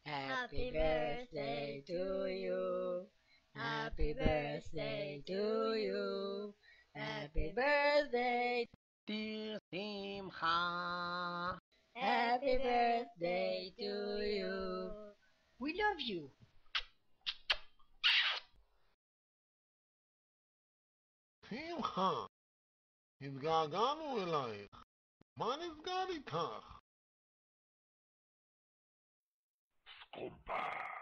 Happy birthday to you. Happy birthday to you. Happy birthday, dear Simcha. happy birthday to you. We love you. שמחה, התגעגענו אלייך. מה נסגר איתך? סקומבה.